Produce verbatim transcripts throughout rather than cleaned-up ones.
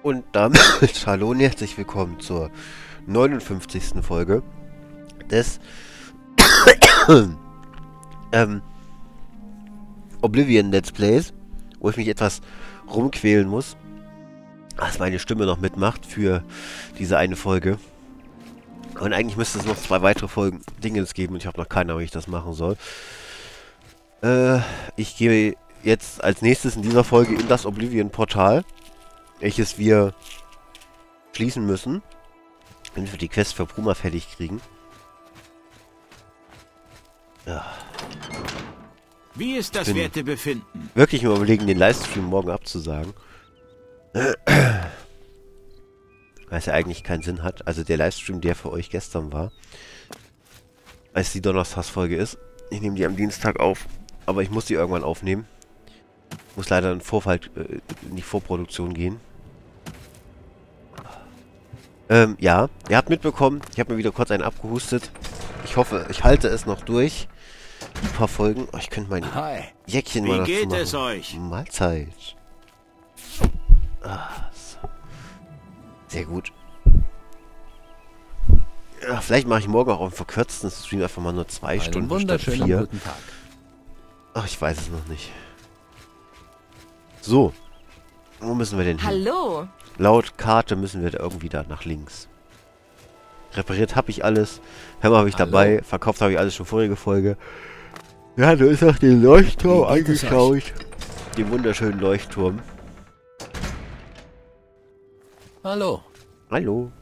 Und damit hallo und herzlich willkommen zur neunundfünfzigsten Folge des ähm, Oblivion Let's Plays, wo ich mich etwas rumquälen muss, dass meine Stimme noch mitmacht für diese eine Folge. Und eigentlich müsste es noch zwei weitere Folgen Dingens geben und ich habe noch keine Ahnung, wie ich das machen soll. Äh, ich gehe jetzt als nächstes in dieser Folge in das Oblivion-Portal, welches wir schließen müssen, wenn wir die Quest für Bruma fertig kriegen. Ja. Wie ist das Wertebefinden? Wirklich mal überlegen, den Livestream morgen abzusagen. Weil es ja eigentlich keinen Sinn hat. Also der Livestream, der für euch gestern war, als die Donnerstagsfolge ist. Ich nehme die am Dienstag auf, aber ich muss die irgendwann aufnehmen. Muss leider in Vorfall äh, in die Vorproduktion gehen. Ähm, ja, ihr habt mitbekommen, ich habe mir wieder kurz einen abgehustet. Ich hoffe, ich halte es noch durch. Ein paar Folgen. Oh, ich könnte mein Hi. Jäckchen Wie mal dazu geht machen. es euch? Mahlzeit. Ah, so. Sehr gut. Ja, vielleicht mache ich morgen auch einen verkürzten Stream, einfach mal nur zwei Einen Stunden statt wunderschönen vier. guten Tag. Ach, ich weiß es noch nicht. So. Wo müssen wir denn hin? Hallo. Laut Karte müssen wir da irgendwie da nach links. Repariert habe ich alles. Hammer habe ich Hallo. dabei. Verkauft habe ich alles schon vorige Folge. Ja, du ist auch den Leuchtturm Wie geht es angeschaut. Den wunderschönen Leuchtturm. Hallo. Hallo.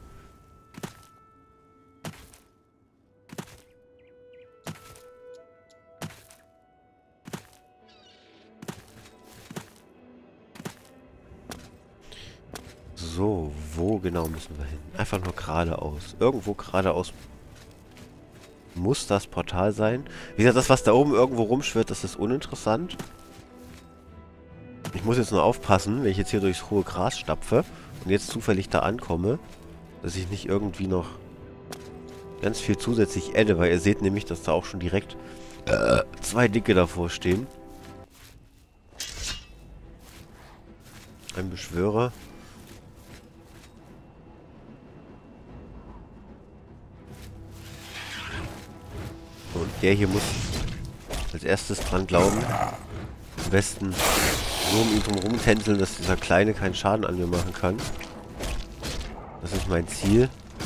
So, wo genau müssen wir hin? Einfach nur geradeaus. Irgendwo geradeaus muss das Portal sein. Wie gesagt, das, was da oben irgendwo rumschwirrt, das ist uninteressant. Ich muss jetzt nur aufpassen, wenn ich jetzt hier durchs hohe Gras stapfe und jetzt zufällig da ankomme, dass ich nicht irgendwie noch ganz viel zusätzlich adde, weil ihr seht nämlich, dass da auch schon direkt äh, zwei Dicke davor stehen. Ein Beschwörer. Und der hier muss als erstes dran glauben. Am besten nur um ihn drum rumtänzeln, dass dieser Kleine keinen Schaden an mir machen kann. Das ist mein Ziel.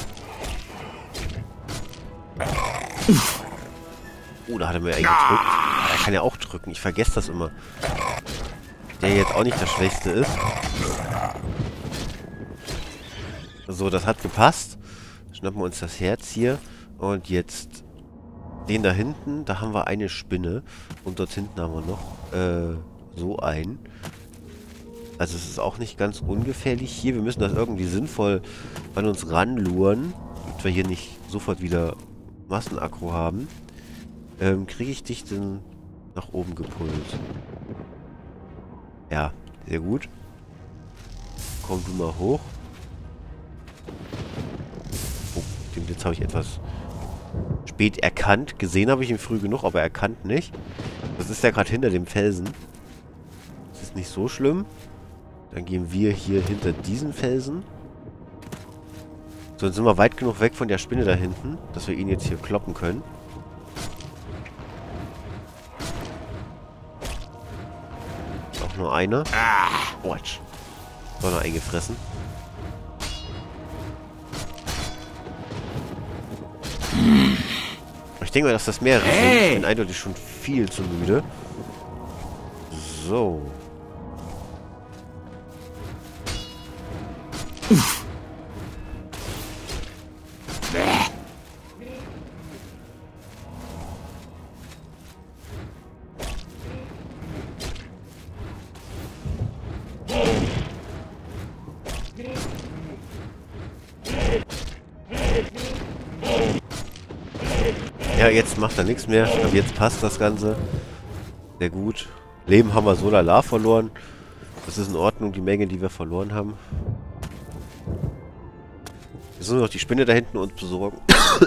Oh, da hat er mir einen gedrückt. Er kann ja auch drücken. Ich vergesse das immer. Der jetzt auch nicht das Schwächste ist. So, das hat gepasst. Schnappen wir uns das Herz hier. Und jetzt den da hinten. Da haben wir eine Spinne. Und dort hinten haben wir noch äh, so einen. Also es ist auch nicht ganz ungefährlich hier. Wir müssen das irgendwie sinnvoll an uns ranluren, damit wir hier nicht sofort wieder Massenaggro haben. Ähm, kriege ich dich denn nach oben gepult? Ja, sehr gut. Komm du mal hoch. Oh, den Blitz habe ich etwas spät erkannt. Gesehen habe ich ihn früh genug, aber erkannt nicht. Das ist ja gerade hinter dem Felsen. Das ist nicht so schlimm. Dann gehen wir hier hinter diesen Felsen. So, dann sind wir weit genug weg von der Spinne da hinten, dass wir ihn jetzt hier kloppen können. Auch nur einer. Watch. So, noch eingefressen. Ich denke mal, dass das mehrere sind. Ich bin eindeutig schon viel zu müde. So. Ja, jetzt macht er nichts mehr. Aber jetzt passt das Ganze. Sehr gut. Leben haben wir so lala verloren. Das ist in Ordnung, die Menge, die wir verloren haben. Wir müssen noch die Spinne da hinten uns besorgen.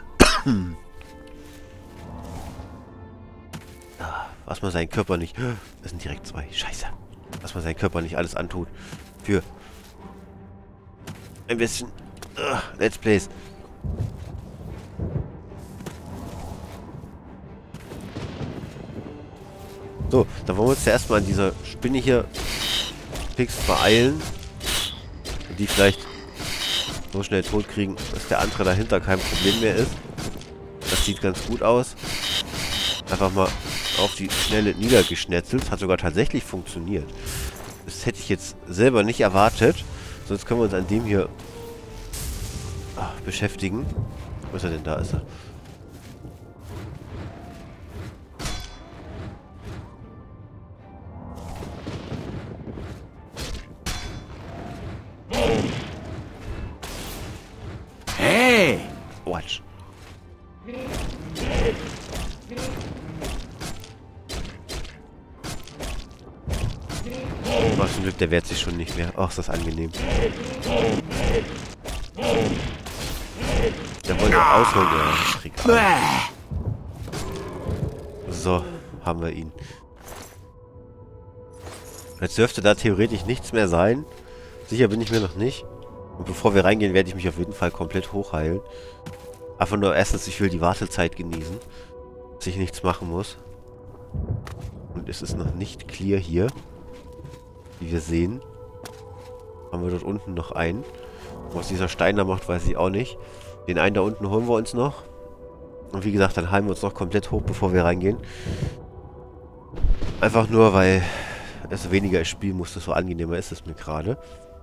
Was man seinen Körper nicht... Das sind direkt zwei. Scheiße. Was man seinen Körper nicht alles antut. Für ein bisschen uh, Let's Plays. So, dann wollen wir uns ja erstmal an dieser Spinne hier fix beeilen. Und die vielleicht so schnell tot kriegen, dass der andere dahinter kein Problem mehr ist. Das sieht ganz gut aus. Einfach mal auf die Schnelle niedergeschnetzelt. Hat sogar tatsächlich funktioniert. Das hätte ich jetzt selber nicht erwartet. Sonst können wir uns an dem hier ach, beschäftigen. Wo ist er denn? Da ist er. Hey! Watch. Oh, zum Glück, der wehrt sich schon nicht mehr. Ach, ist das angenehm. Der wollte ausholen, der So, haben wir ihn. Jetzt dürfte da theoretisch nichts mehr sein. Sicher bin ich mir noch nicht. Und bevor wir reingehen, werde ich mich auf jeden Fall komplett hochheilen. Einfach nur erstens, ich will die Wartezeit genießen. Dass ich nichts machen muss. Und es ist noch nicht clear hier. Wie wir sehen. Haben wir dort unten noch einen. Was dieser Stein da macht, weiß ich auch nicht. Den einen da unten holen wir uns noch. Und wie gesagt, dann heilen wir uns noch komplett hoch, bevor wir reingehen. Einfach nur, weil es weniger ich spielen muss, desto angenehmer ist es mir gerade.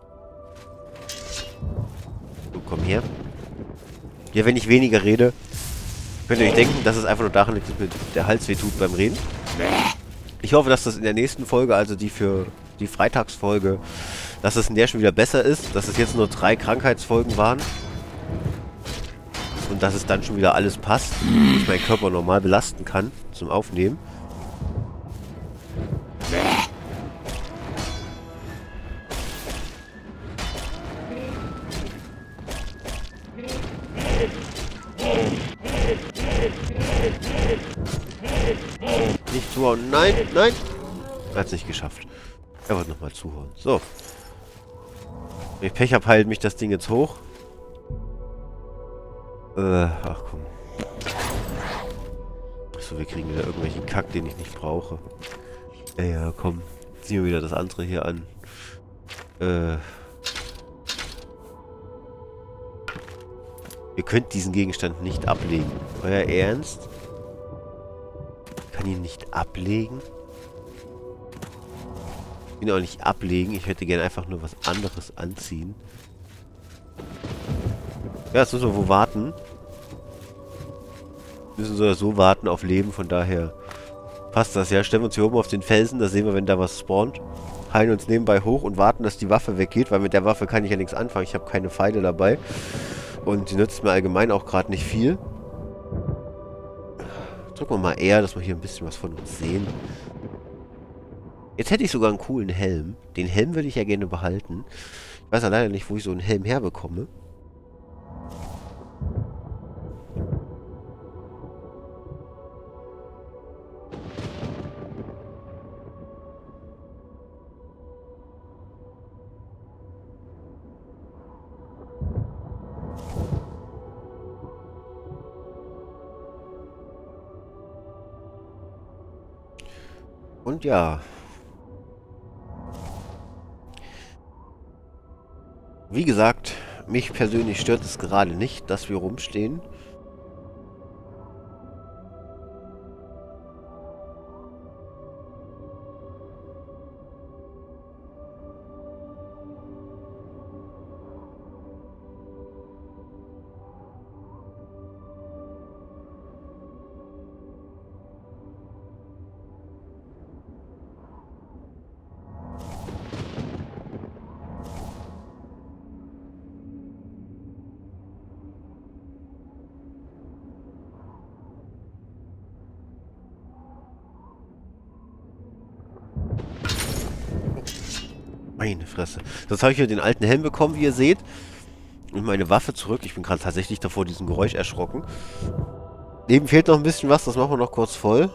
So, komm her. Ja, wenn ich weniger rede, könnt ihr euch denken, dass es einfach nur daran liegt, dass mir der Hals weh tut beim Reden. Ich hoffe, dass das in der nächsten Folge, also die für die Freitagsfolge, dass es in der schon wieder besser ist, dass es jetzt nur drei Krankheitsfolgen waren. Und dass es dann schon wieder alles passt, und ich meinen Körper normal belasten kann zum Aufnehmen. Nicht zuhauen. Nein, nein. Er hat es nicht geschafft. Er wollte nochmal zuhauen. So. Wenn ich Pech habe, heilt mich das Ding jetzt hoch. Äh, ach komm. So, wir kriegen wieder irgendwelchen Kack, den ich nicht brauche. Ja, ja, komm. Ziehen wir wieder das andere hier an. Äh. Ihr könnt diesen Gegenstand nicht ablegen. Euer Ernst? Ich kann ihn nicht ablegen? Ich kann ihn auch nicht ablegen. Ich hätte gerne einfach nur was anderes anziehen. Ja, jetzt müssen wir wo warten. Wir müssen so oder so warten auf Leben, von daher passt das ja. Stellen wir uns hier oben auf den Felsen, da sehen wir, wenn da was spawnt. Heilen uns nebenbei hoch und warten, dass die Waffe weggeht, weil mit der Waffe kann ich ja nichts anfangen. Ich habe keine Pfeile dabei. Und die nützt mir allgemein auch gerade nicht viel. Drücken wir mal eher, dass wir hier ein bisschen was von uns sehen. Jetzt hätte ich sogar einen coolen Helm. Den Helm würde ich ja gerne behalten. Ich weiß ja leider nicht, wo ich so einen Helm herbekomme. Und ja. Wie gesagt, mich persönlich stört es gerade nicht, dass wir rumstehen. Meine Fresse. Jetzt habe ich hier den alten Helm bekommen, wie ihr seht. Und meine Waffe zurück. Ich bin gerade tatsächlich davor diesem Geräusch erschrocken. Eben fehlt noch ein bisschen was. Das machen wir noch kurz voll.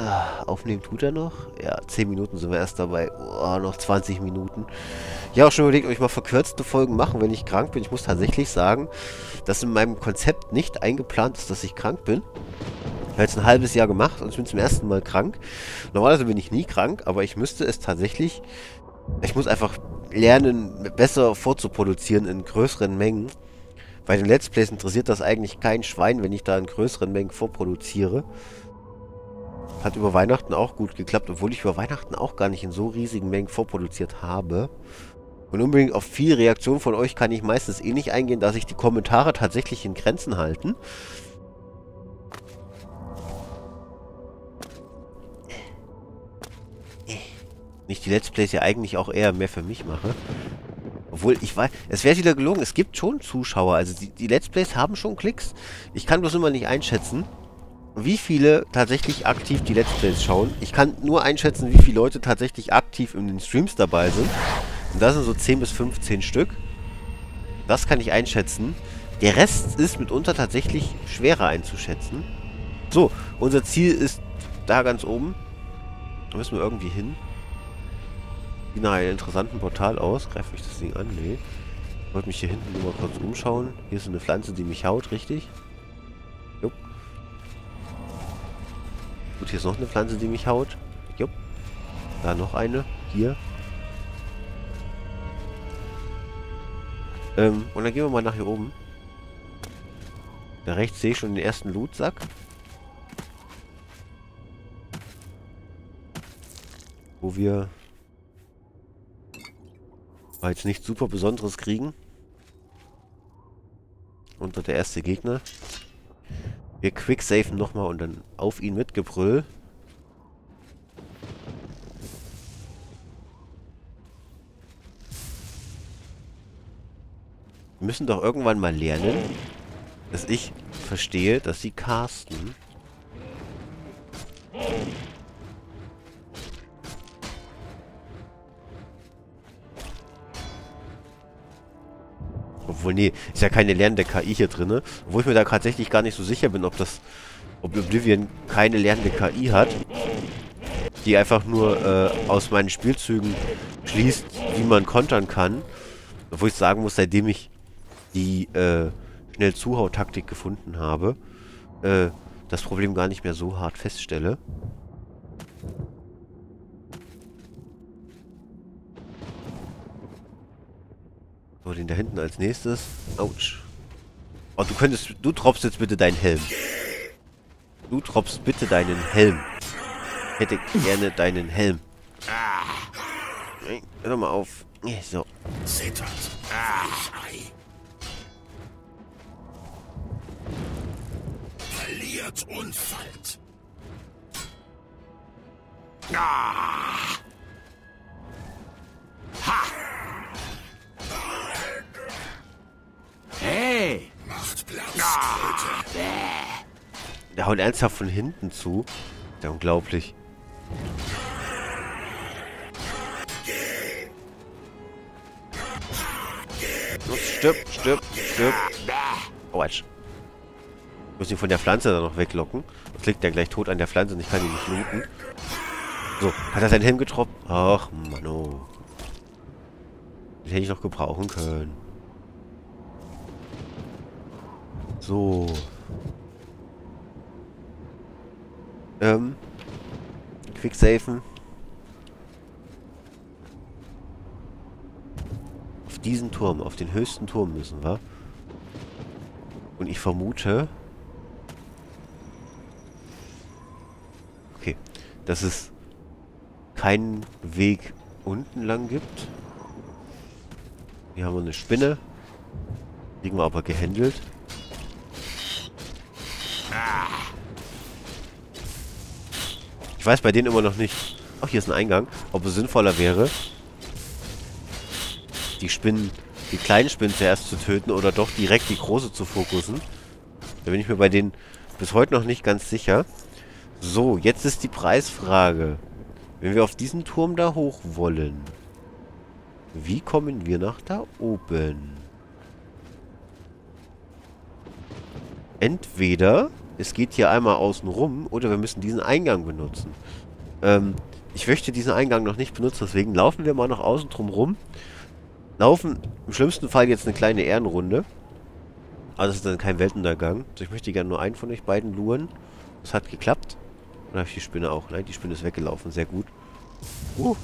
Ah, aufnehmen tut er noch? Ja, zehn Minuten sind wir erst dabei. Oh, noch zwanzig Minuten. Ja, auch schon überlegt, ob ich mal verkürzte Folgen mache, wenn ich krank bin. Ich muss tatsächlich sagen, dass in meinem Konzept nicht eingeplant ist, dass ich krank bin. Ich habe jetzt ein halbes Jahr gemacht und ich bin zum ersten Mal krank. Normalerweise bin ich nie krank, aber ich müsste es tatsächlich... Ich muss einfach lernen, besser vorzuproduzieren in größeren Mengen. Bei den Let's Plays interessiert das eigentlich kein Schwein, wenn ich da in größeren Mengen vorproduziere. Hat über Weihnachten auch gut geklappt, obwohl ich über Weihnachten auch gar nicht in so riesigen Mengen vorproduziert habe. Und unbedingt auf viele Reaktionen von euch kann ich meistens eh nicht eingehen, da sich die Kommentare tatsächlich in Grenzen halten. Nicht die Let's Plays ja eigentlich auch eher mehr für mich mache. Obwohl, ich weiß, es wäre wieder gelogen, es gibt schon Zuschauer. Also die, die Let's Plays haben schon Klicks. Ich kann bloß immer nicht einschätzen, wie viele tatsächlich aktiv die Let's Plays schauen. Ich kann nur einschätzen, wie viele Leute tatsächlich aktiv in den Streams dabei sind. Und das sind so zehn bis fünfzehn Stück. Das kann ich einschätzen. Der Rest ist mitunter tatsächlich schwerer einzuschätzen. So, unser Ziel ist da ganz oben. Da müssen wir irgendwie hin. Sieht nach einem interessanten Portal aus. Greife ich das Ding an? Nee. Ich wollte mich hier hinten nur mal kurz umschauen. Hier ist eine Pflanze, die mich haut, richtig? Jupp. Gut, hier ist noch eine Pflanze, die mich haut. Jupp. Da noch eine. Hier. Ähm, und dann gehen wir mal nach hier oben. Da rechts sehe ich schon den ersten Lootsack. Wo wir jetzt nichts super Besonderes kriegen. Und dort der erste Gegner. Wir quicksafen nochmal und dann auf ihn mit Gebrüll. Wir müssen doch irgendwann mal lernen, dass ich verstehe, dass sie casten. Obwohl, nee, ist ja keine lernende K I hier drin. Wo ich mir da tatsächlich gar nicht so sicher bin, ob das, ob Oblivion keine lernende K I hat, die einfach nur äh, aus meinen Spielzügen schließt, wie man kontern kann. Obwohl ich sagen muss, seitdem ich die äh, Schnell-Zuhau-Taktik gefunden habe, äh, das Problem gar nicht mehr so hart feststelle. So, den da hinten als nächstes. Autsch. Oh, du könntest... Du droppst jetzt bitte deinen Helm. Du droppst bitte deinen Helm. Ich hätte gerne deinen Helm. Hör mal auf. So. Zittert. Verliert und fallt. Ah. Ha. Hey! Macht Platz, ah. Der haut ernsthaft von hinten zu. Ja, unglaublich. Los, stirb, stirb, stirb. Oh, Quatsch. Ich muss ihn von der Pflanze dann noch weglocken. Sonst liegt der gleich tot an der Pflanze und ich kann ihn nicht looten. So, hat er seinen Helm getroppt? Ach, Mann, oh. Den hätte ich noch gebrauchen können. So. Ähm. Quicksafen. Auf diesen Turm, auf den höchsten Turm müssen wir. Und ich vermute... Okay. Dass es keinen Weg unten lang gibt. Hier haben wir eine Spinne. Kriegen wir aber gehandelt. Ich weiß bei denen immer noch nicht... Ach, hier ist ein Eingang. Ob es sinnvoller wäre, die Spinnen, die kleinen Spinnen zuerst zu töten oder doch direkt die große zu fokussen. Da bin ich mir bei denen bis heute noch nicht ganz sicher. So, jetzt ist die Preisfrage. Wenn wir auf diesen Turm da hoch wollen, wie kommen wir nach da oben? Entweder es geht hier einmal außen rum oder wir müssen diesen Eingang benutzen. Ähm, ich möchte diesen Eingang noch nicht benutzen, deswegen laufen wir mal noch außen drum rum. Laufen im schlimmsten Fall jetzt eine kleine Ehrenrunde. Also das ist dann kein Weltuntergang. Also ich möchte gerne nur einen von euch beiden luren. Das hat geklappt. Dann habe ich die Spinne auch. Nein, die Spinne ist weggelaufen. Sehr gut. Uh.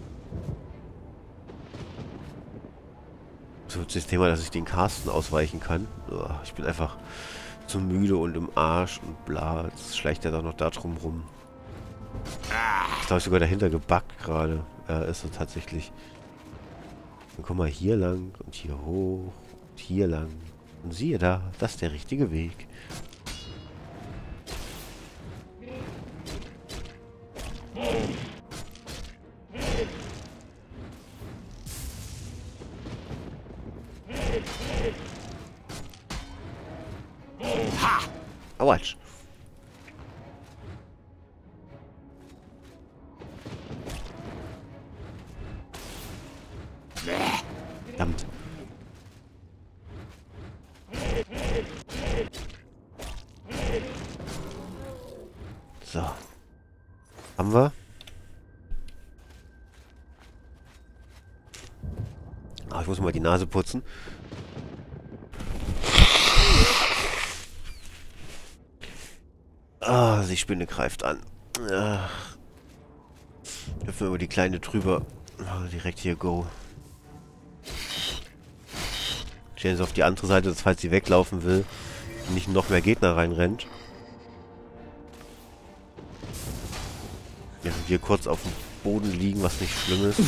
So, das Thema, dass ich den Carsten ausweichen kann. Oh, ich bin einfach zu müde und im Arsch und bla. Jetzt schleicht er doch noch da drum rum. Ich glaube, sogar dahinter gebackt gerade. Ja, ist so tatsächlich. Dann komm mal hier lang und hier hoch und hier lang. Und siehe da, das ist der richtige Weg. Ha! Autsch. Verdammt. So. Haben wir? Ah, ich muss mal die Nase putzen. Ah, die Spinne greift an. Ach. Dürfen wir über die kleine drüber. Ah, direkt hier go. Stellen sie auf die andere Seite, dass falls sie weglaufen will, nicht noch mehr Gegner reinrennt. Während wir kurz auf dem Boden liegen, was nicht schlimm ist.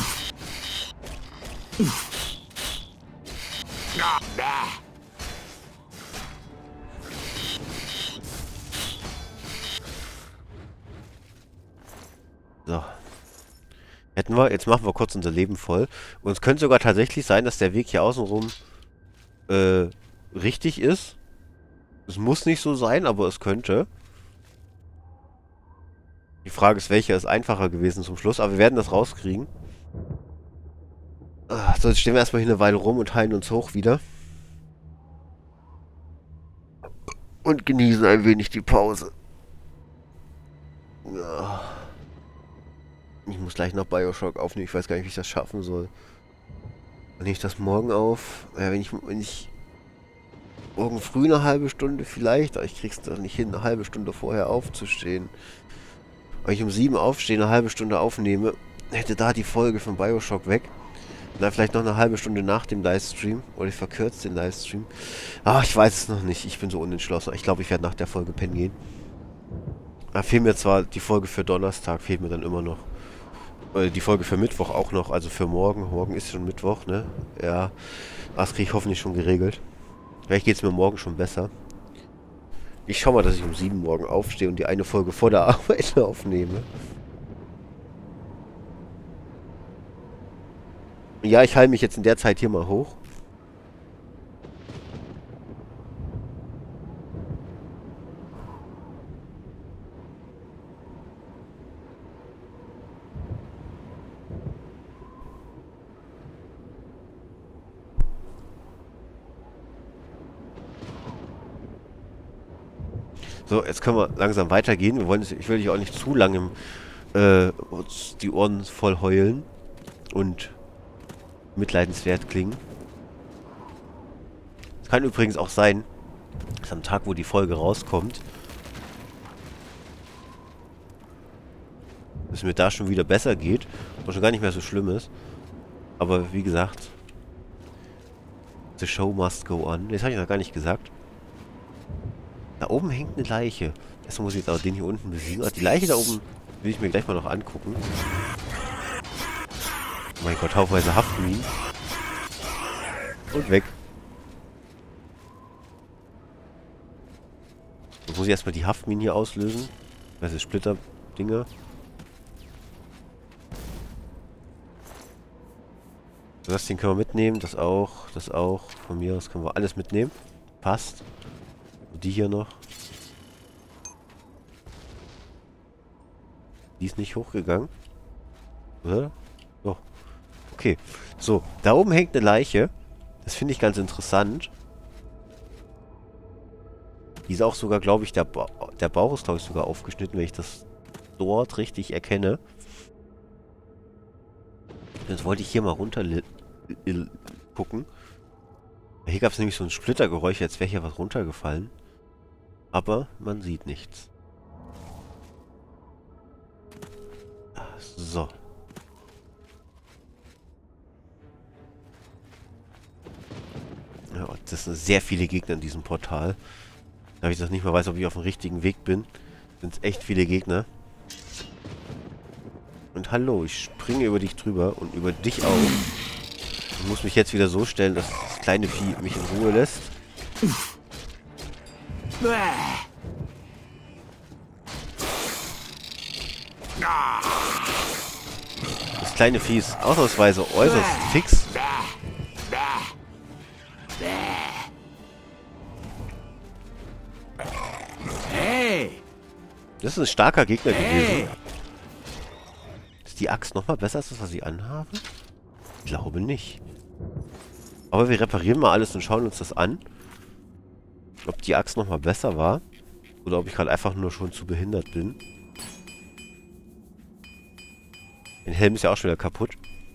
So. Hätten wir. Jetzt machen wir kurz unser Leben voll. Und es könnte sogar tatsächlich sein, dass der Weg hier außenrum äh, richtig ist. Es muss nicht so sein, aber es könnte. Die Frage ist, welcher ist einfacher gewesen zum Schluss. Aber wir werden das rauskriegen. Ah, so, jetzt stehen wir erstmal hier eine Weile rum und heilen uns hoch wieder. Und genießen ein wenig die Pause. Ja. Ich muss gleich noch Bioshock aufnehmen. Ich weiß gar nicht, wie ich das schaffen soll. Nehme ich das morgen auf? Ja, wenn ich, wenn ich morgen früh eine halbe Stunde vielleicht, aber ich krieg's doch nicht hin, eine halbe Stunde vorher aufzustehen. Wenn ich um sieben aufstehe, eine halbe Stunde aufnehme, hätte da die Folge von Bioshock weg. Und dann vielleicht noch eine halbe Stunde nach dem Livestream. Oder ich verkürze den Livestream. Ah, ich weiß es noch nicht. Ich bin so unentschlossen. Ich glaube, ich werde nach der Folge pennen gehen. Da fehlt mir zwar die Folge für Donnerstag, fehlt mir dann immer noch. Die Folge für Mittwoch auch noch, also für morgen. Morgen ist schon Mittwoch, ne? Ja, das kriege ich hoffentlich schon geregelt. Vielleicht geht es mir morgen schon besser. Ich schau mal, dass ich um sieben morgen aufstehe und die eine Folge vor der Arbeit aufnehme. Ja, ich halte mich jetzt in der Zeit hier mal hoch. So, jetzt können wir langsam weitergehen. Wir wollen, ich will dich auch nicht zu lange äh, uns die Ohren voll heulen und mitleidenswert klingen. Es kann übrigens auch sein, dass am Tag, wo die Folge rauskommt, dass es mir da schon wieder besser geht und schon gar nicht mehr so schlimm ist. Aber wie gesagt, the show must go on. Das habe ich noch gar nicht gesagt. Da oben hängt eine Leiche. Erstmal muss ich jetzt auch den hier unten besiegen. Also die Leiche da oben will ich mir gleich mal noch angucken. Oh mein Gott, haufenweise Haftminen. Und weg. Jetzt muss ich erstmal die Haftminen hier auslösen. Das ist Splitter-Dinger. Das Ding können wir mitnehmen. Das auch. Das auch. Von mir aus können wir alles mitnehmen. Passt. Und die hier noch. Die ist nicht hochgegangen. Oder? Doch. Okay. So, da oben hängt eine Leiche. Das finde ich ganz interessant. Die ist auch sogar, glaube ich, der, ba der Bauch ist, glaube ich, sogar aufgeschnitten, wenn ich das dort richtig erkenne. Jetzt wollte ich hier mal runter gucken. Hier gab es nämlich so ein Splittergeräusch, als wäre hier was runtergefallen. Aber man sieht nichts. So. Ja, das sind sehr viele Gegner in diesem Portal. Da ich das nicht mehr weiß, ob ich auf dem richtigen Weg bin, sind es echt viele Gegner. Und hallo, ich springe über dich drüber und über dich auch. Ich muss mich jetzt wieder so stellen, dass das kleine Vieh mich in Ruhe lässt. Das kleine Vieh ist ausnahmsweise äußerst fix. Das ist ein starker Gegner gewesen. Ist die Axt nochmal besser als das, was ich anhabe? Ich glaube nicht. Aber wir reparieren mal alles und schauen uns das an. Ob die Axt nochmal besser war. Oder ob ich gerade einfach nur schon zu behindert bin. Der Helm ist ja auch schon wieder kaputt.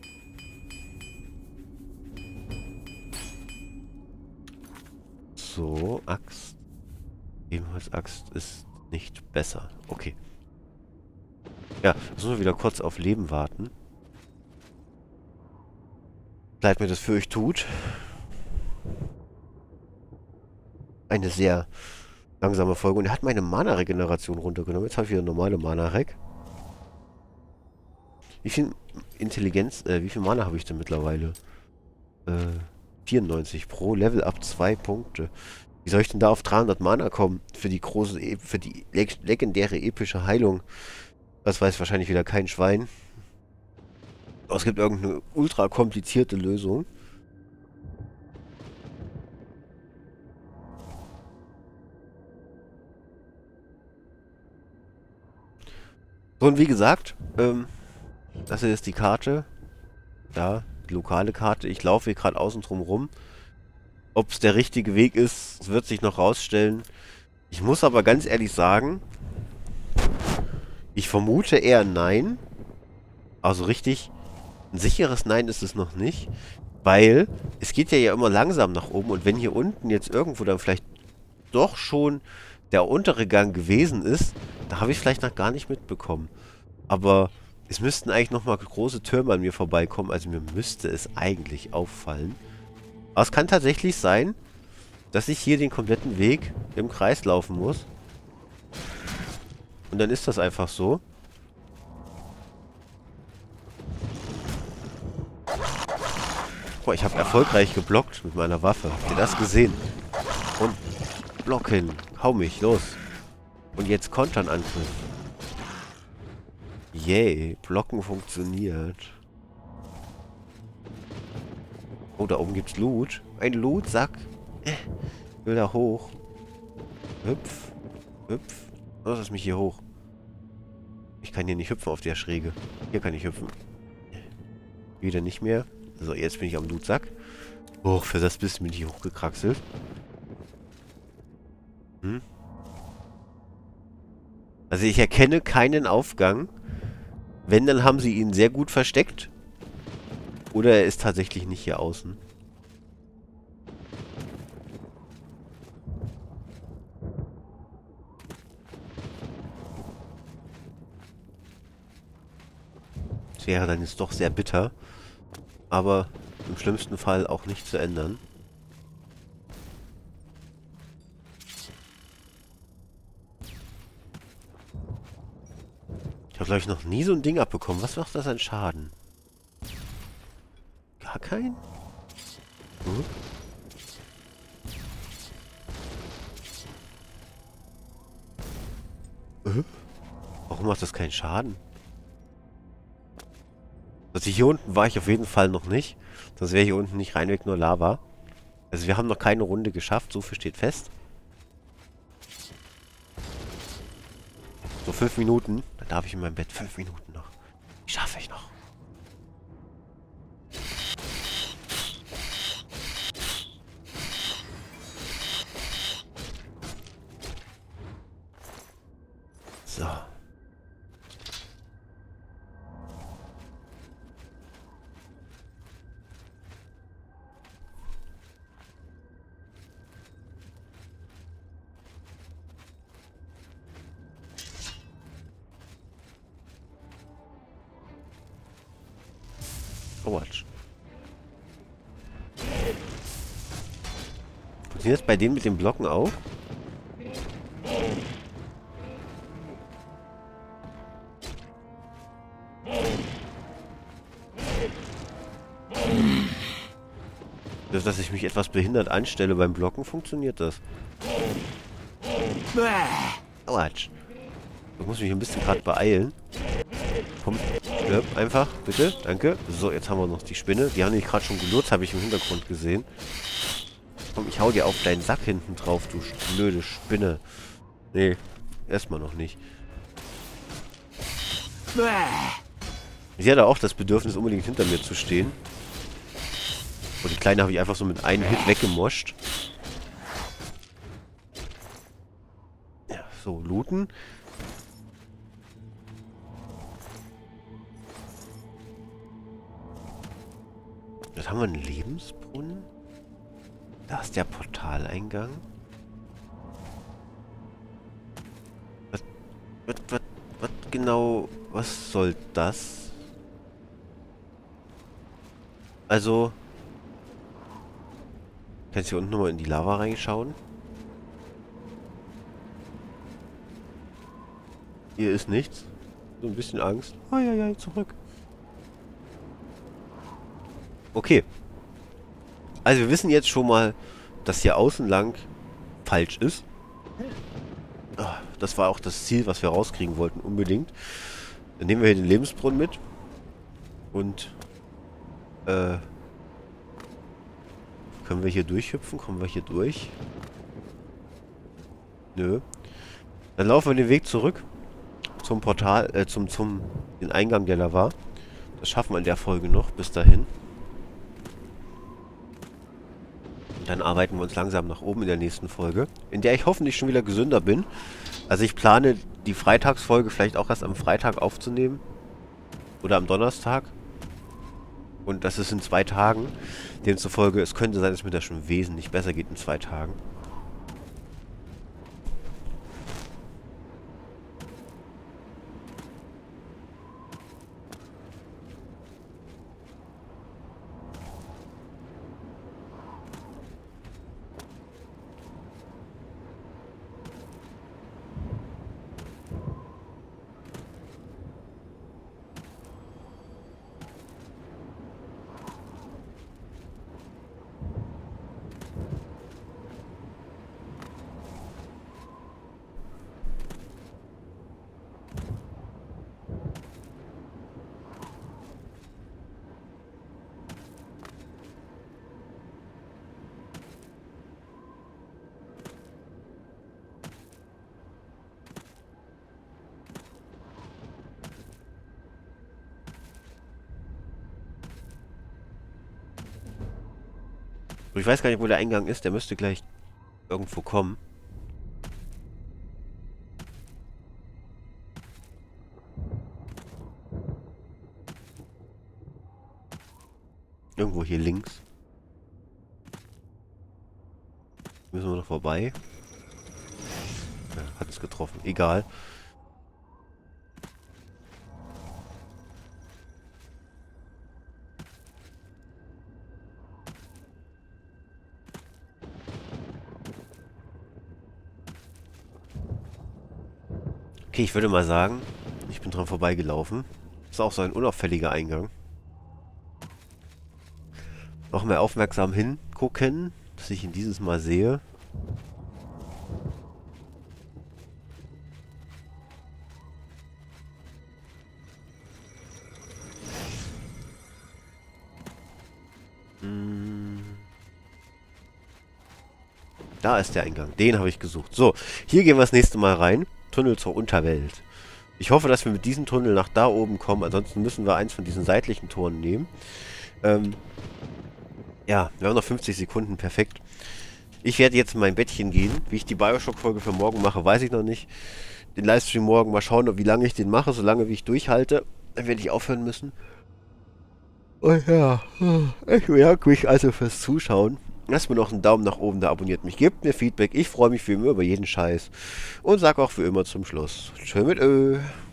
So, Axt. Ebenfalls Axt ist nicht besser. Okay. Ja, müssen wir wieder kurz auf Leben warten. Leid mir das für euch tut. Eine sehr langsame Folge. Und er hat meine Mana-Regeneration runtergenommen. Jetzt habe ich wieder normale Mana-Reg. Wie viel Intelligenz, äh, wie viel Mana habe ich denn mittlerweile? Äh, vierundneunzig pro Level ab zwei Punkte. Wie soll ich denn da auf dreihundert Mana kommen? Für die große, für die leg legendäre epische Heilung. Das weiß wahrscheinlich wieder kein Schwein. Aber es gibt irgendeine ultra komplizierte Lösung. So, und wie gesagt, ähm, das hier ist die Karte. Ja, die lokale Karte. Ich laufe hier gerade außen drum rum. Ob es der richtige Weg ist, wird sich noch rausstellen. Ich muss aber ganz ehrlich sagen, ich vermute eher nein. Also richtig ein sicheres Nein ist es noch nicht. Weil es geht ja, ja immer langsam nach oben. Und wenn hier unten jetzt irgendwo dann vielleicht doch schon der untere Gang gewesen ist, da habe ich vielleicht noch gar nicht mitbekommen. Aber es müssten eigentlich nochmal große Türme an mir vorbeikommen. Also mir müsste es eigentlich auffallen. Aber es kann tatsächlich sein, dass ich hier den kompletten Weg im Kreis laufen muss. Und dann ist das einfach so. Boah, ich habe erfolgreich geblockt mit meiner Waffe. Habt ihr das gesehen? Und blocken. Hau mich, los. Und jetzt Konternangriff. Yay, blocken funktioniert. Oh, da oben gibt's Loot. Ein Loot-Sack. Äh, will da hoch. Hüpf. Hüpf. Oh, lass mich hier hoch. Ich kann hier nicht hüpfen auf der Schräge. Hier kann ich hüpfen. Wieder nicht mehr. So, jetzt bin ich am Loot-Sack. Hoch, für das bisschen bin ich hier hochgekraxelt. Hm. Also ich erkenne keinen Aufgang. Wenn, dann haben sie ihn sehr gut versteckt. Oder er ist tatsächlich nicht hier außen. Das wäre dann jetzt doch sehr bitter. Aber im schlimmsten Fall auch nicht zu ändern. Ich habe, glaube ich, noch nie so ein Ding abbekommen. Was macht das an Schaden? Gar kein? Hm? Äh? Warum macht das keinen Schaden? Also hier unten war ich auf jeden Fall noch nicht. Sonst wäre hier unten nicht reinweg nur Lava. Also wir haben noch keine Runde geschafft. So viel steht fest. So fünf Minuten. Dann darf ich in meinem Bett. Fünf Minuten noch. Die schaffe ich noch. Quatsch. Funktioniert das bei denen mit den Blocken auch? Das, dass ich mich etwas behindert anstelle beim Blocken, funktioniert das. Quatsch. Ich muss mich ein bisschen gerade beeilen. Komm, stirb einfach, bitte. Danke. So, jetzt haben wir noch die Spinne. Die haben nämlich gerade schon gelurzt, habe ich im Hintergrund gesehen. Komm, ich hau dir auf deinen Sack hinten drauf, du blöde Spinne. Nee, erstmal noch nicht. Sie hatte auch das Bedürfnis, unbedingt hinter mir zu stehen. Und die Kleine habe ich einfach so mit einem Hit weggemoscht. Ja, so, looten. Jetzt haben wir einen Lebensbrunnen. Da ist der Portaleingang. Was, was, was, was genau, was soll das? Also, kannst du hier unten nochmal in die Lava reinschauen? Hier ist nichts. So ein bisschen Angst. Ah, ja, ja, zurück. Okay. Also wir wissen jetzt schon mal, dass hier außen lang falsch ist. Das war auch das Ziel, was wir rauskriegen wollten, unbedingt. Dann nehmen wir hier den Lebensbrunnen mit. Und äh, können wir hier durchhüpfen? Kommen wir hier durch? Nö. Dann laufen wir den Weg zurück zum Portal, äh, zum, zum den Eingang, der da war. Das schaffen wir in der Folge noch, bis dahin. Dann arbeiten wir uns langsam nach oben in der nächsten Folge, in der ich hoffentlich schon wieder gesünder bin. Also ich plane, die Freitagsfolge vielleicht auch erst am Freitag aufzunehmen. Oder am Donnerstag. Und das ist in zwei Tagen. Demzufolge, es könnte sein, dass mir das schon wesentlich besser geht in zwei Tagen. Ich weiß gar nicht, wo der Eingang ist. Der müsste gleich irgendwo kommen. Irgendwo hier links. Müssen wir noch vorbei. Ja, hat es getroffen. Egal. Okay, ich würde mal sagen, ich bin dran vorbeigelaufen. Ist auch so ein unauffälliger Eingang. Noch mehr aufmerksam hingucken, dass ich ihn dieses Mal sehe. Hm. Da ist der Eingang. Den habe ich gesucht. So, hier gehen wir das nächste Mal rein. Tunnel zur Unterwelt. Ich hoffe, dass wir mit diesem Tunnel nach da oben kommen. Ansonsten müssen wir eins von diesen seitlichen Toren nehmen. Ähm, ja, wir haben noch fünfzig Sekunden. Perfekt. Ich werde jetzt in mein Bettchen gehen. Wie ich die Bioshock-Folge für morgen mache, weiß ich noch nicht. Den Livestream morgen mal schauen, wie lange ich den mache. Solange wie ich durchhalte, dann werde ich aufhören müssen. Und ja, ich bedanke mich also fürs Zuschauen. Lasst mir noch einen Daumen nach oben da, abonniert mich, gebt mir Feedback. Ich freue mich wie immer über jeden Scheiß. Und sag auch wie immer zum Schluss. Tschö mit Ö.